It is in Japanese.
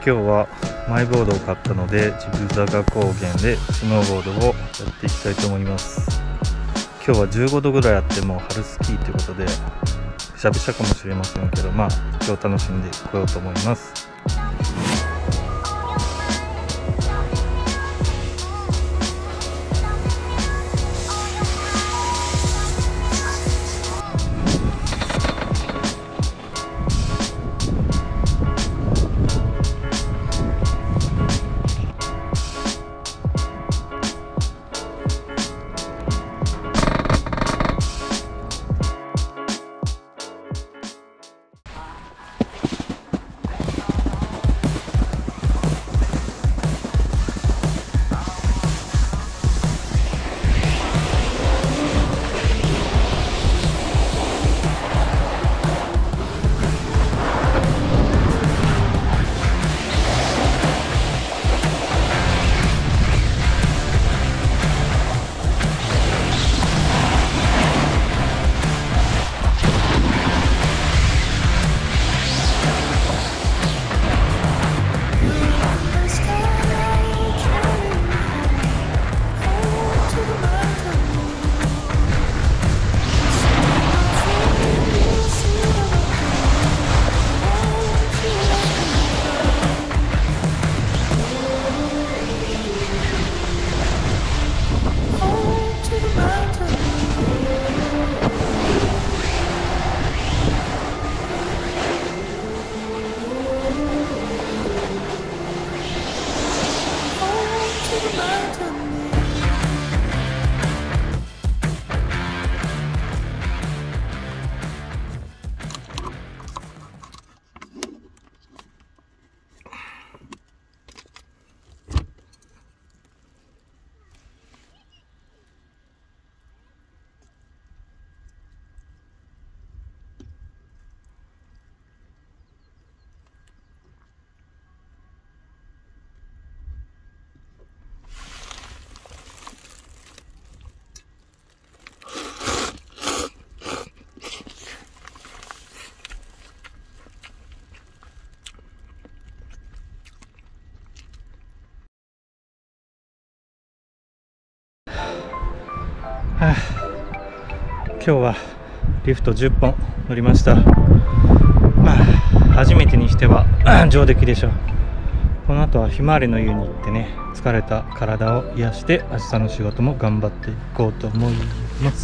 今日はマイボードを買ったので、ジブ坂高原でスノーボードをやっていきたいと思います。今日は15度ぐらいあっても春スキーということで、くしゃくしゃかもしれませんけど、今日楽しんでこようと思います。今日はリフト10本乗りました。初めてにしては上出来でしょう。この後はひまわりの湯に行ってね、疲れた体を癒して明日の仕事も頑張っていこうと思います。